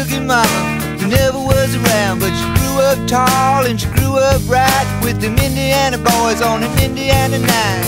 good-looking mama who never was around, but she grew up tall and she grew up right with them Indiana boys on an Indiana night.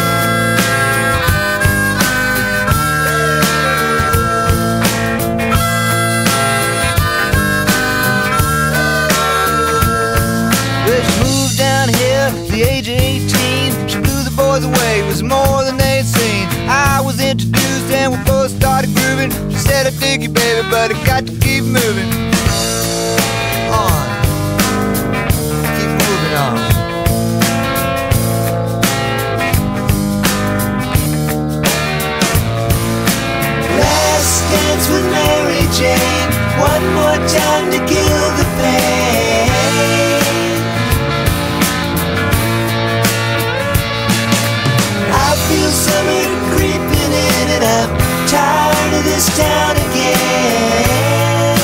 Well, she moved down here at the age of 18. She blew the boys away, it was more than they'd seen. I was introduced and we both started grooving. She said, I dig you, baby, but I got to keep moving on. Keep moving on. Last dance with Mary Jane, one more time to kill the pain. I feel summer creeping in and I'm tired of this town again.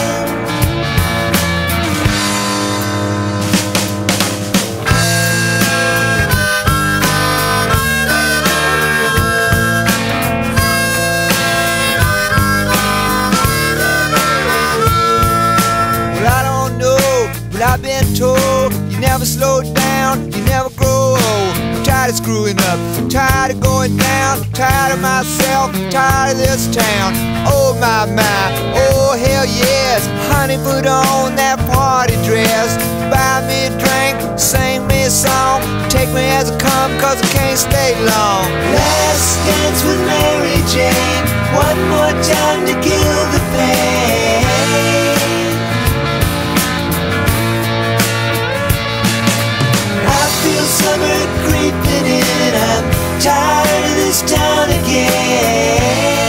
Well, I don't know, but I've been told you never slow down, you never grow old. I'm tired of screwing up, I'm tired of going down, I'm tired of myself, I'm tired of this town. Oh my, oh hell yes. Honey, put on that party dress, buy me a drink, sing me a song, take me as I come, cause I can't stay long. Last dance with Mary Jane, one more time to kill the pain. I feel summer creeping in and I'm tired of this town again.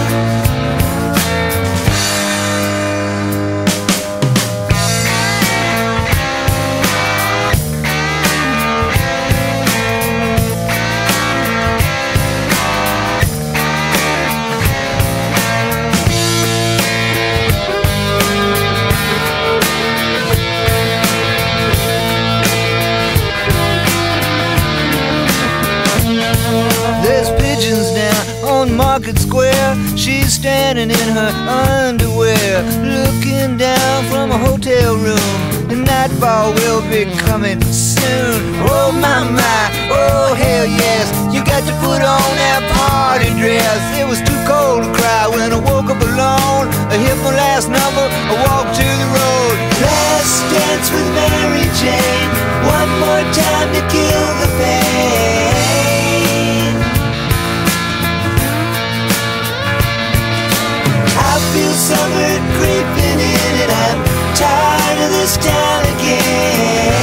Market Square, she's standing in her underwear, looking down from a hotel room. The nightfall will be coming soon. Oh my, oh hell yes. You got to put on that party dress. It was too cold to cry when I woke up alone. I hit my last number, I walked to the road. Last dance with Mary Jane, one more time to kill the pain. I feel summer creeping in and I'm tired of this town again.